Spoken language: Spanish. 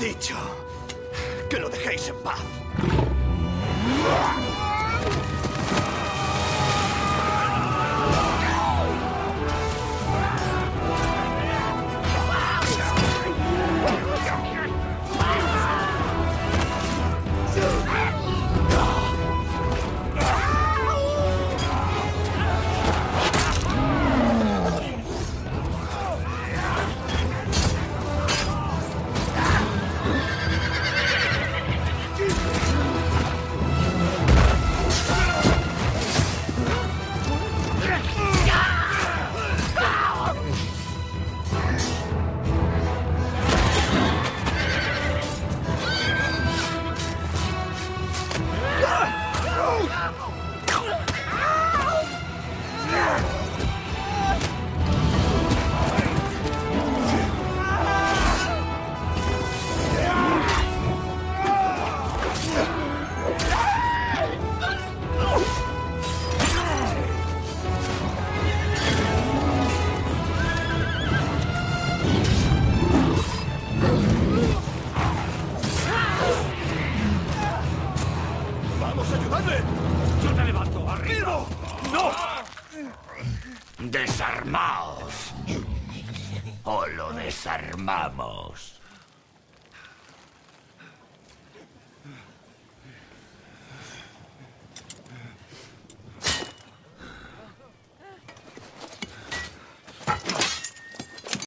dicho que lo dejéis en paz. ¡Vamos a ayudarle! ¡Yo te levanto! ¡Arriba! ¡No! ¡Desarmaos! ¡O lo desarmamos!